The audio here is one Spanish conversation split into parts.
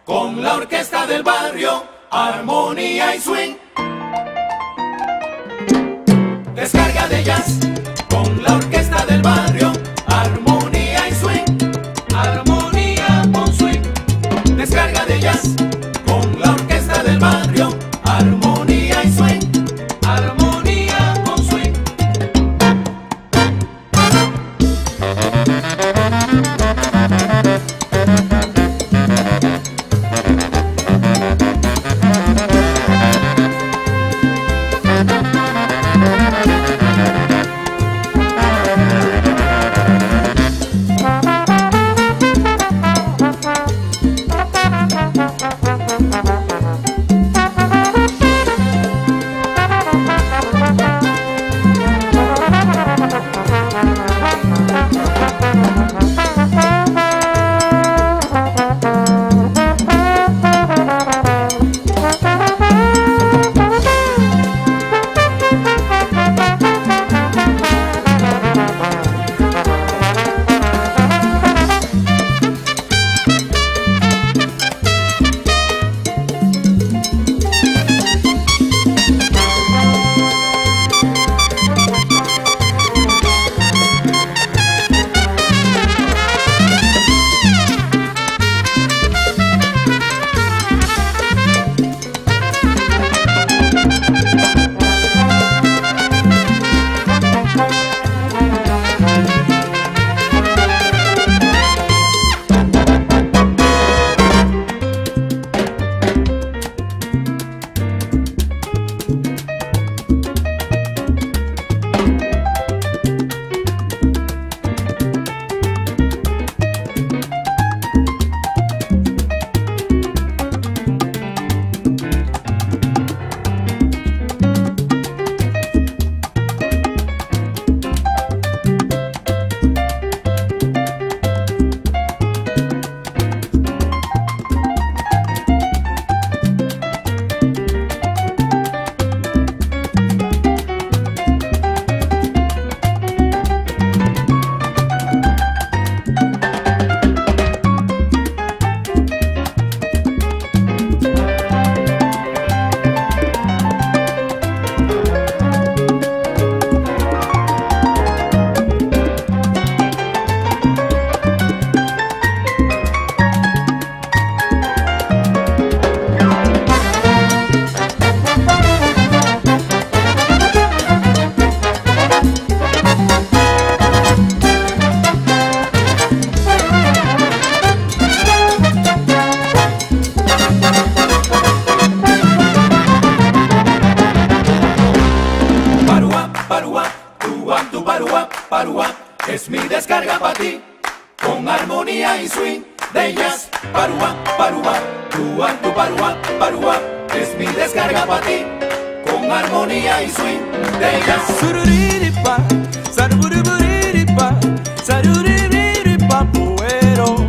con la orquesta del barrio, armonía y swing. Descarga de jazz con la orquesta del barrio, armonía y swing, armonía con swing. Descarga de jazz con la orquesta del barrio, armonía y swing, armonía con swing. Parua, es mi descarga para ti, con armonía y swing de jazz. Parua, parua, tu parua, parua, es mi descarga para ti, con armonía y swing de jazz. Sururiripa, saruburiburipa, saruribiripa, puero,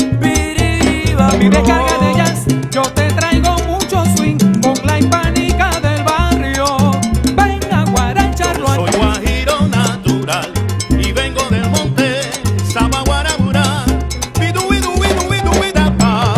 biririba. Mi descarga de jazz, yo te traigo mucho swing, con la hispánica del barrio. Ven a guaracharlo aquí. Soy guajiro natural y vengo del monte Sabaguarabura. Bidu, bidu, bidu, bidu, bidapa.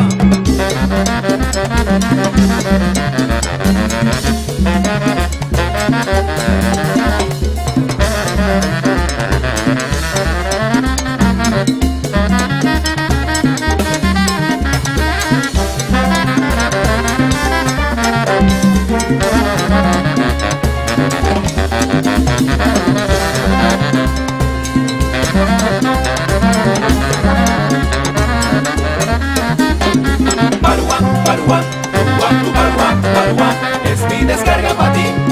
Parua, parua, tu parua, parua, es mi descarga para ti,